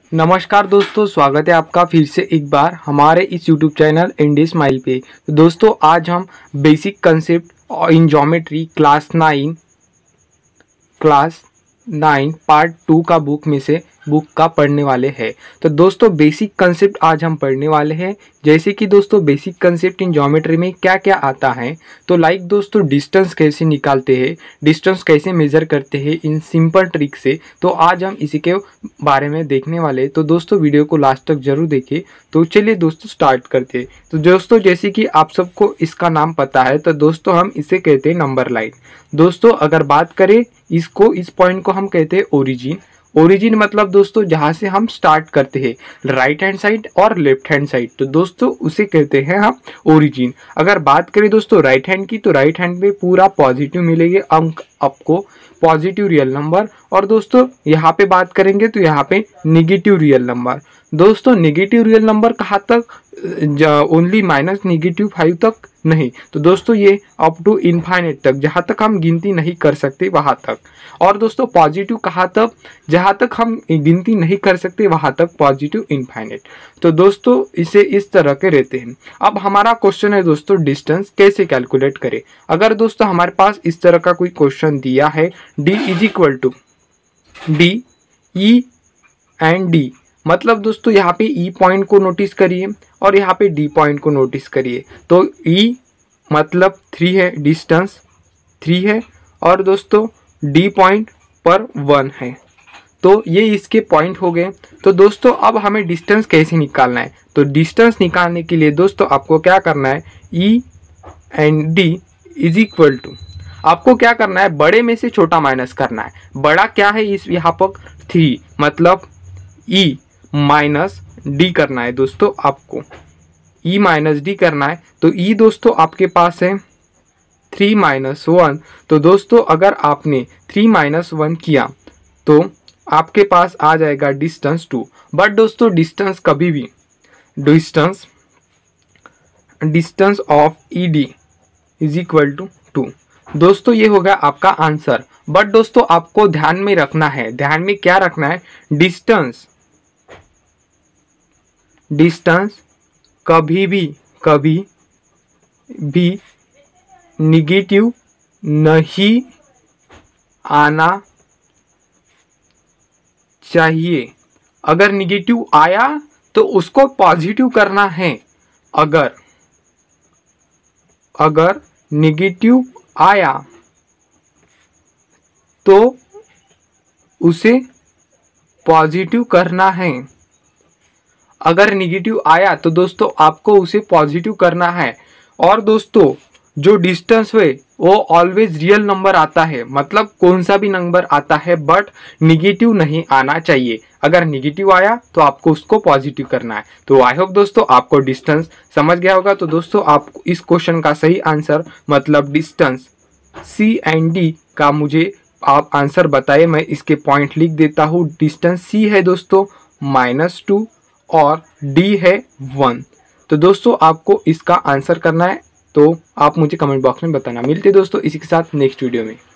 नमस्कार दोस्तों, स्वागत है आपका फिर से एक बार हमारे इस YouTube चैनल इंडी स्माइल पे। तो दोस्तों आज हम basic concept in geometry class 9 part 2 का बुक का पढ़ने वाले हैं। तो दोस्तों बेसिक कंसेप्ट आज हम पढ़ने वाले हैं। जैसे कि दोस्तों बेसिक कंसेप्ट इन ज्योमेट्री में क्या क्या आता है, तो लाइक दोस्तों डिस्टेंस कैसे निकालते हैं, डिस्टेंस कैसे मेज़र करते हैं इन सिंपल ट्रिक से, तो आज हम इसी के बारे में देखने वाले हैं। तो दोस्तों वीडियो को लास्ट तक जरूर देखिए। तो चलिए दोस्तों स्टार्ट करते हैं। तो दोस्तों जैसे कि आप सबको इसका नाम पता है, तो दोस्तों हम इसे कहते हैं नंबर लाइन। दोस्तों अगर बात करें इस पॉइंट को हम कहते हैं ओरिजिन। ओरिजिन मतलब दोस्तों जहाँ से हम स्टार्ट करते हैं, राइट हैंड साइड और लेफ्ट हैंड साइड, तो दोस्तों उसे कहते हैं हम ओरिजिन। अगर बात करें दोस्तों राइट हैंड की, तो राइट हैंड में पूरा पॉजिटिव मिलेंगे अंक आपको, पॉजिटिव रियल नंबर। और दोस्तों यहाँ पे बात करेंगे तो यहाँ पे निगेटिव रियल नंबर। दोस्तों नेगेटिव रियल नंबर कहाँ तक, ओनली -5 तक नहीं, तो दोस्तों ये अप टू इनफाइनाइट तक, जहाँ तक हम गिनती नहीं कर सकते वहाँ तक। और दोस्तों पॉजिटिव कहाँ तक, जहाँ तक हम गिनती नहीं कर सकते वहाँ तक, पॉजिटिव इनफाइनाइट। तो दोस्तों इसे इस तरह के रहते हैं। अब हमारा क्वेश्चन है दोस्तों डिस्टेंस कैसे कैलकुलेट करें। अगर दोस्तों हमारे पास इस तरह का कोई क्वेश्चन दिया है, d = d e and d, मतलब दोस्तों यहाँ पे E पॉइंट को नोटिस करिए और यहाँ पे D पॉइंट को नोटिस करिए। तो E मतलब 3 है, डिस्टेंस 3 है, और दोस्तों D पॉइंट पर 1 है। तो ये इसके पॉइंट हो गए। तो दोस्तों अब हमें डिस्टेंस कैसे निकालना है, तो डिस्टेंस निकालने के लिए दोस्तों आपको क्या करना है, E एंड D = आपको क्या करना है, बड़े में से छोटा माइनस करना है। बड़ा क्या है इस यहाँ पर 3, मतलब E माइनस D करना है दोस्तों, आपको E माइनस D करना है। तो E दोस्तों आपके पास है 3 - 1। तो दोस्तों अगर आपने 3 - 1 किया तो आपके पास आ जाएगा डिस्टेंस 2। बट दोस्तों डिस्टेंस कभी भी डिस्टेंस ऑफ ED = 2। दोस्तों ये होगा आपका आंसर। बट दोस्तों आपको ध्यान में रखना है, ध्यान में क्या रखना है, डिस्टेंस कभी भी निगेटिव नहीं आना चाहिए। अगर निगेटिव आया तो उसको पॉजिटिव करना है। अगर निगेटिव आया तो उसे पॉजिटिव करना है। अगर निगेटिव आया तो दोस्तों आपको उसे पॉजिटिव करना है। और दोस्तों जो डिस्टेंस है वो ऑलवेज रियल नंबर आता है, मतलब कौन सा भी नंबर आता है, बट निगेटिव नहीं आना चाहिए। अगर निगेटिव आया तो आपको उसको पॉजिटिव करना है। तो आई होप दोस्तों आपको डिस्टेंस समझ गया होगा। तो दोस्तों आप इस क्वेश्चन का सही आंसर, मतलब डिस्टेंस C एंड D का मुझे आप आंसर बताइए। मैं इसके पॉइंट लिख देता हूँ। डिस्टेंस C है दोस्तों -2 और D है 1। तो दोस्तों आपको इसका आंसर करना है, तो आप मुझे कमेंट बॉक्स में बताना। मिलते दोस्तों इसी के साथ नेक्स्ट वीडियो में।